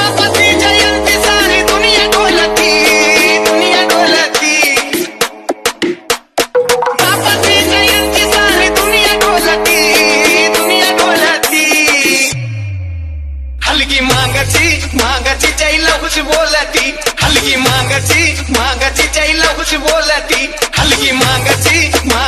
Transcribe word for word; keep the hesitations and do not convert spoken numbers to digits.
बापाची जयंती सारी दुनिया डोलती, दुनिया डोलती, बापाची जयंती सारी दुनिया डोलती, दुनिया डोलती। हलकी मांगाची मांगाची चैला खुश बोलती, हलकी मांगाची मांगाची चैला खुश बोलती, हलकी मांगाची